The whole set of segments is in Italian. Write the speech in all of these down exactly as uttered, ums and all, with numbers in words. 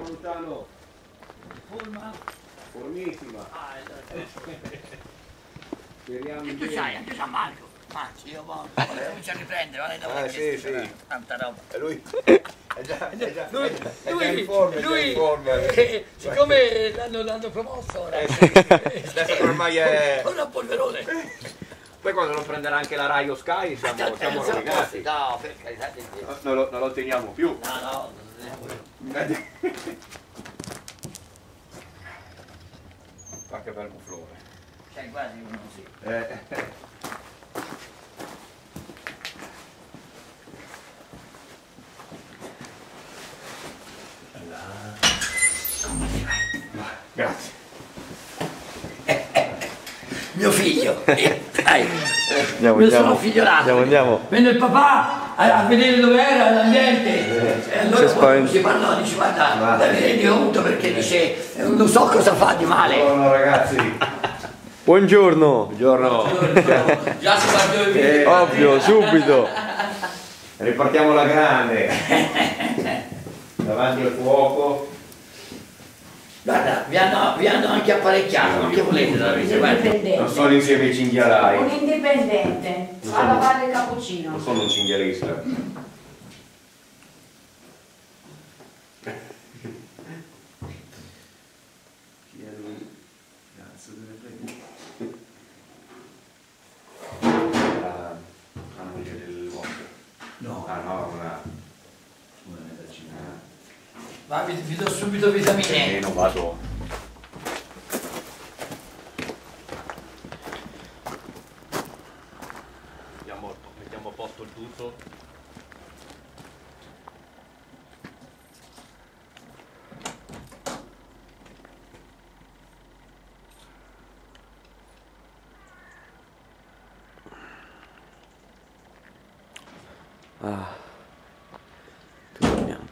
Luciano. Forma? Formissima. Ah, Speriamo e in tu bene. sai, anche San Marco. Anzi, io voglio, comincia a riprendere, vale da Ah, sì, sì. tanta roba. E lui è già, è già, Lui, è già, è già lui, in forma, è già lui in forma. eh, siccome l'hanno, l'hanno promosso ora, Eh, sì. Adesso ormai è... ora un polverone. Poi quando non prenderà anche la Rai o Sky siamo, siamo rovinati. No, per carità di Dio. No, non, lo, non lo teniamo più. No, no, non è quello. Ma che bel muflone. C'è quasi uno così. Eh. Grazie. Mio figlio, eh, dai, Andiamo, mio andiamo. sono figlionato. Andiamo, andiamo. Venne il papà a, a vedere dove era l'ambiente. E allora Si quando spaventa. si parlò, dice guarda, mi rendi conto perché dice non so cosa fa di male. Buongiorno ragazzi. Buongiorno. Buongiorno. Già si guardò i Eh, video. Ovvio, subito. Ripartiamo la grande. Davanti al fuoco. Guarda, vi hanno, vi hanno anche apparecchiato, ma che volete da vedere? Guarda. Non sono insieme ai cinghialai. Un indipendente, va a lavare il cappuccino. Non sono un cinghialista. Chi è lui? Cazzo deve la, la moglie del vostro. No, Ah no, una. una medicina. Va, vi, vi do subito vitamine. Eh, non vado. Mettiamo, mettiamo a posto il tutto. Ah, tutto bianco.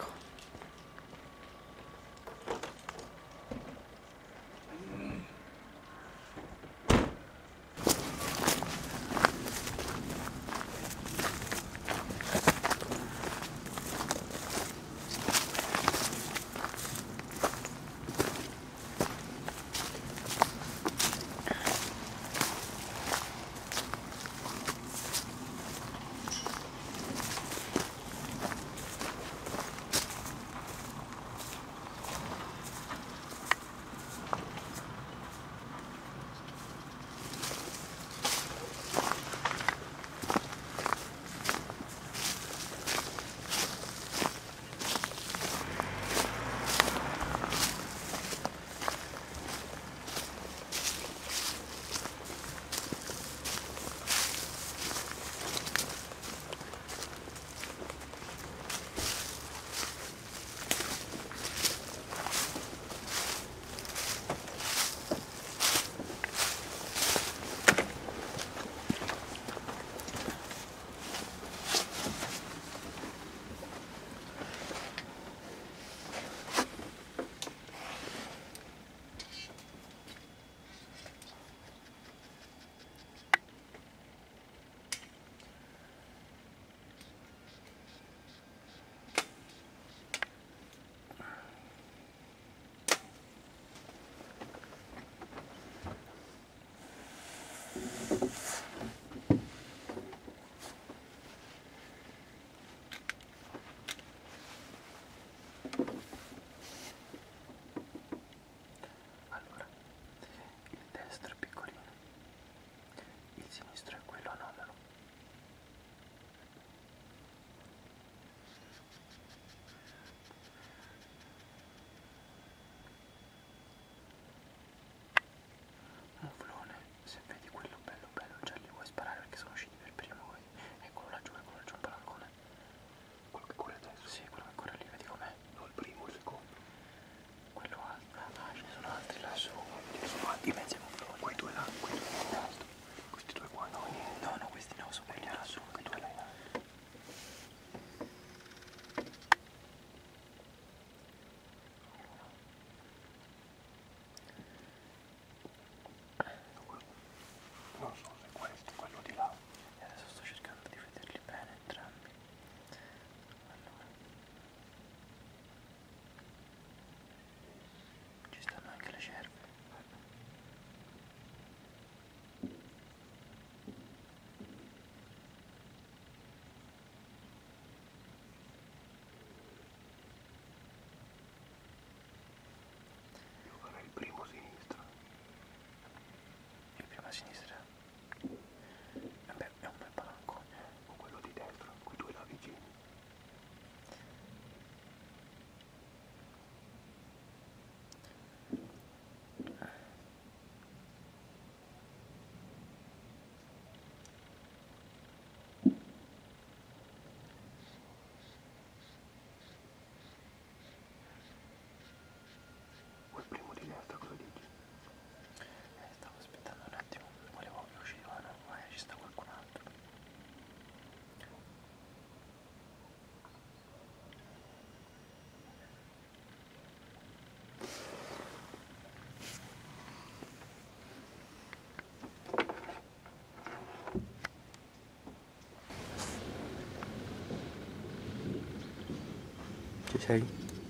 Ci sei?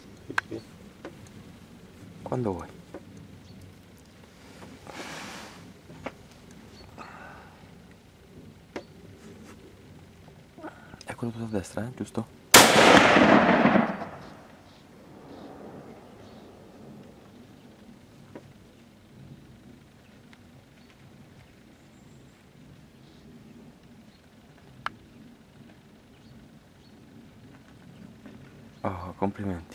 Quando vuoi. È quello tutto a destra, eh? Giusto? Oh, complimenti.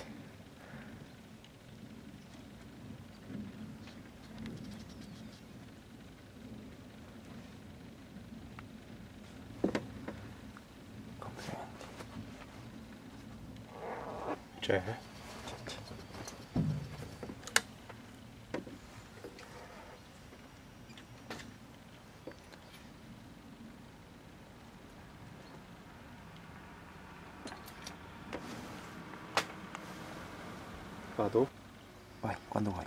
Complimenti. C'è? Vado? Vai, quando vuoi.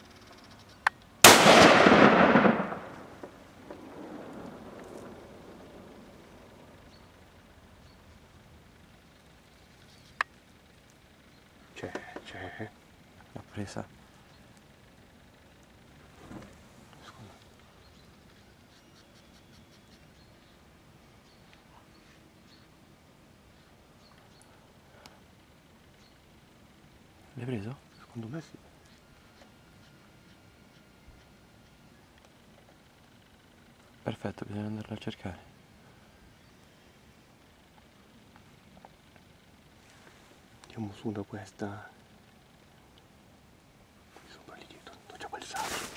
C'è, c'è. L'ho presa. L'hai preso? Secondo me sì. Perfetto, bisogna andarlo a cercare. Andiamo su da questa. Sopra lì dietro, c'è quel sasso.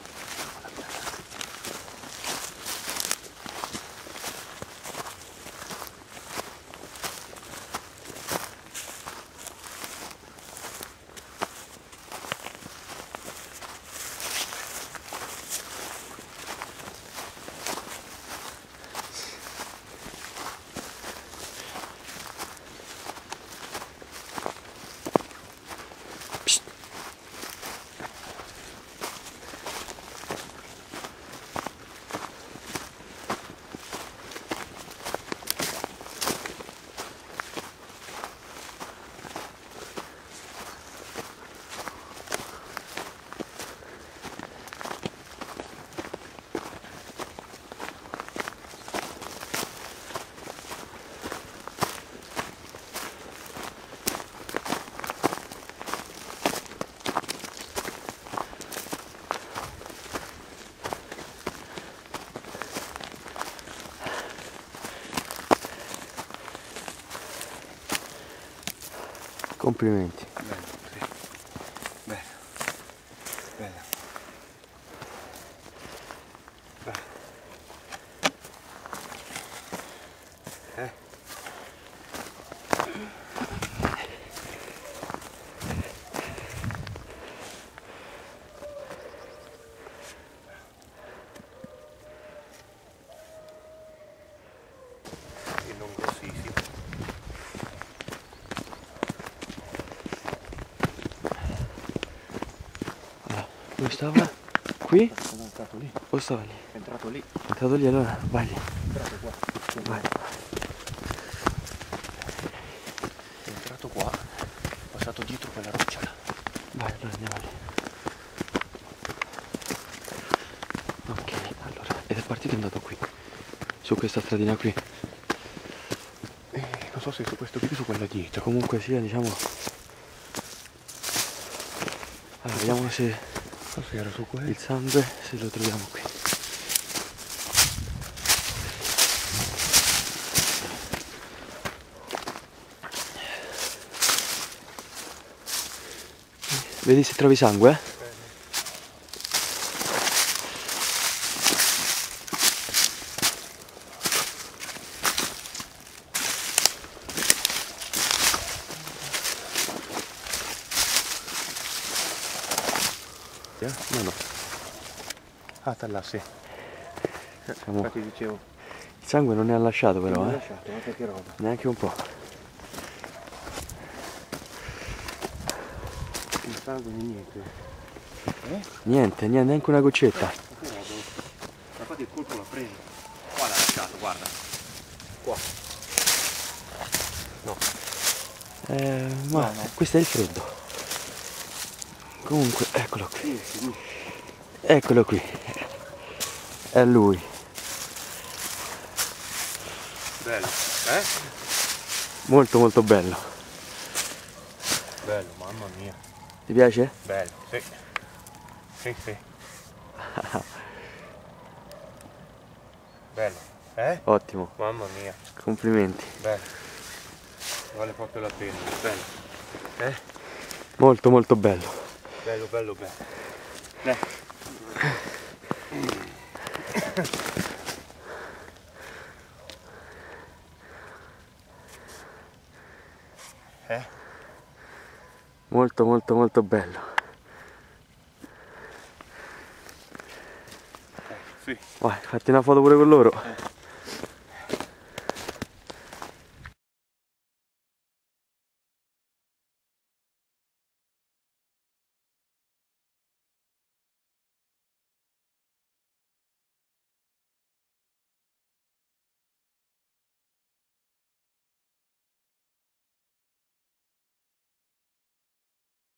Complimenti. Bello, sì. Bello. Bello. Bello. Eh? E non grossissimo. Dove stava? Qui? È entrato lì. O stava lì? È entrato lì. È entrato lì, allora vai lì. È entrato qua. Vai. È entrato qua. È passato dietro quella roccia là. Vai, allora andiamo lì. Ok, allora. Ed è partito e è andato qui. Su questa stradina qui. Eh, non so se su questo qui o su quella dietro. Comunque sia, diciamo. Allora, vediamo se Non so se era su quello. il sangue, se lo troviamo qui. Vedi se trovi sangue? Eh? No, no. Ah, sta là, sì. Siamo... Infatti dicevo. Il sangue non ne ha lasciato però, Non ho eh? lasciato, guarda che roba. Neanche un po'. Il sangue di niente. Eh? Niente, niente, neanche una goccetta. Ma che roba? Ma infatti il colpo la prende. Qua l'ha lasciato, guarda. Qua. No. Eh, ma No, no. questo è il freddo. Comunque, eccolo qui. Eccolo qui. È lui. Bello, eh? Molto molto bello. Bello, mamma mia. Ti piace? Bello, sì. Sì, sì. Bello, eh? Ottimo. Mamma mia, Complimenti. bello. Vale proprio la pena, bello. Eh? Molto molto bello. Bello, bello, bello. Dai. Eh? Molto molto molto bello. Eh, sì. Vai, fatti una foto pure con loro. Eh.